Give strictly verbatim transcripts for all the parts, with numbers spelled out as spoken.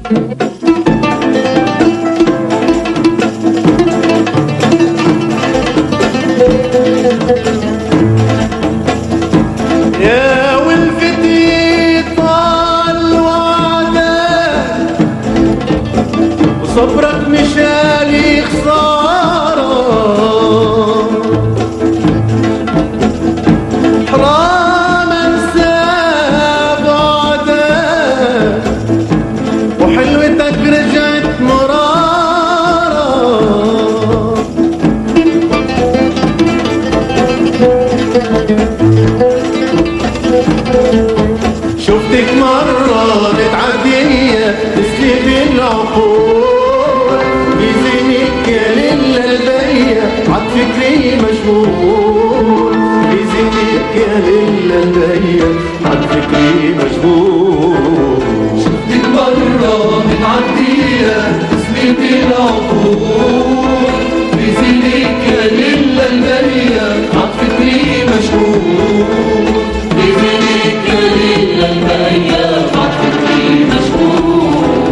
يا والفتي طال وعدك وصبرك مشالي خسارة، حرام انسى بعدك وحلوتك رجعت مرارة. شفتك مرة متعدية تسلي بالعقول، بيزينك يا ليلة البية عالفكري مشغول، بيزينك يا ليلة البية عالفكري مشغول. شفتك مرة متعدية تسلي بالعقول، بيزينك يا ليلة البية عالفكري مشغول، بيزينك يا ليلة البية عالفكري مشغول.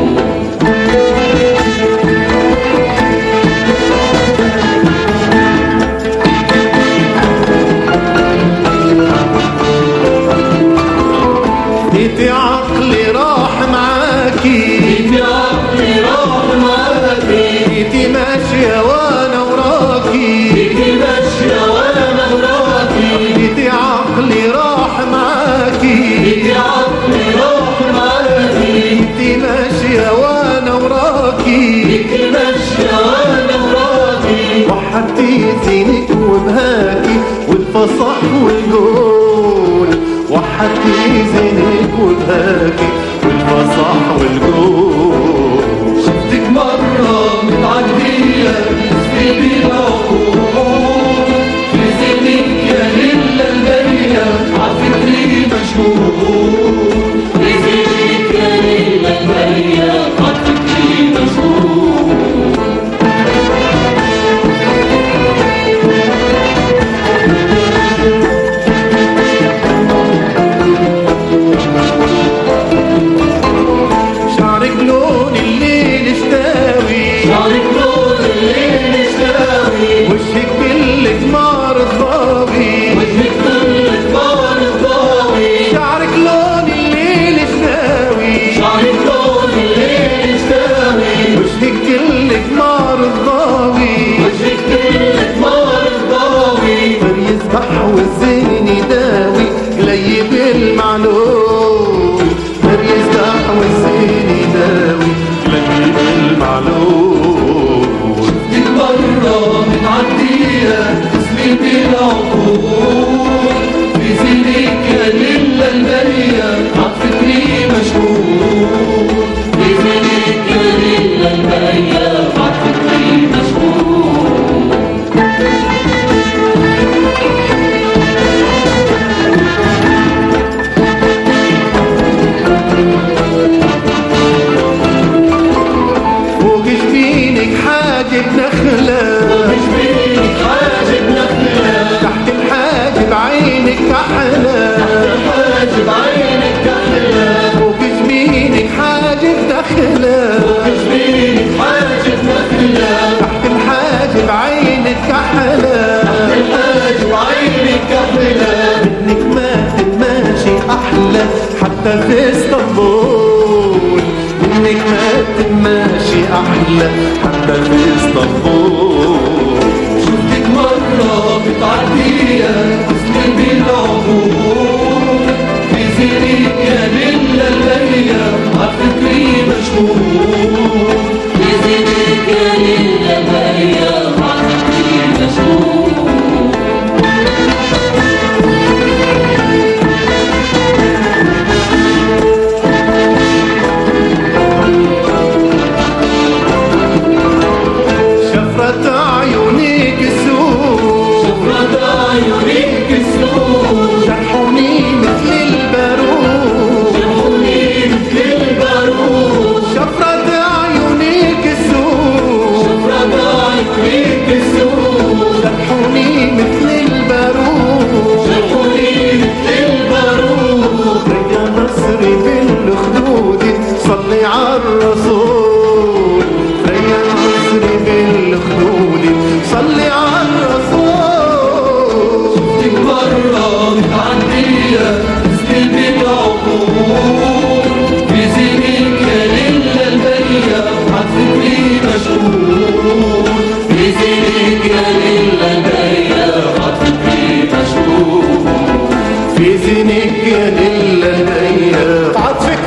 ديتي عقلي راح معاكي، ديتي عقلي راح معاكي، ديتي ماشية وانا وراكي، ديتي ماشية وانا وراكي، ديتي عقلي راح معاكي، ديتي عقلي راح معاكي، ديتي ماشية وانا وراكي، ديتي ماشية وانا وراكي. وحدي زينك وبهاكي والفصح والجول، وحدي زينك وبهاكي والفصح والجول. شفتك مرة متعدية تسلي بالعقول، بيزينك يا ليلة البية عالفكري مشغول، بيزينك يا ليلة البية عالفكري مشغول. شعرك لون الليل اشتاوي، شعرك لون الليل اشتاوي، وشك بالقمار الضاوي، وجهك بالقمار الضاوي. شعرك لون الليل اشتاوي، شعرك لون الليل اشتاوي، وشك بالقمار الضاوي، وجهك بالقمار الضاوي. يسبح والزين يداوي قليب المعلول، مر يسبح والزين يداوي قليب المعلول. شفتك مرة متعدية تسلي بالعقول، بيزينك يا ليلة البية عالفكري مشغول، بيزينك يا ليلة البية عالفكري مشغول. فوق جبينك حاجب نخلة، مش بيك حاجب نخلة، تحت الحاجب عينك أحلى، حاجب عينك أحلى. فوق جبينك حاجب نخلة، مش بيك حاجب نخلة، تحت الحاجب عينك أحلى، حاجب عينك أحلى. منك ما تماشي أحلى حتى في اسطنبول، منك ما تماشي أحلى حتى في اسطنبول. شفتك مرة بتعدية تسلي بالعقول، بيزينك يا ليلة البية عالفكري مشغول، بيزينك يا ليلة البية عالفكري مشغول. شفرة عيونيك السود، شفرة عيونيك زينك يا ليلة الأيام. عطفك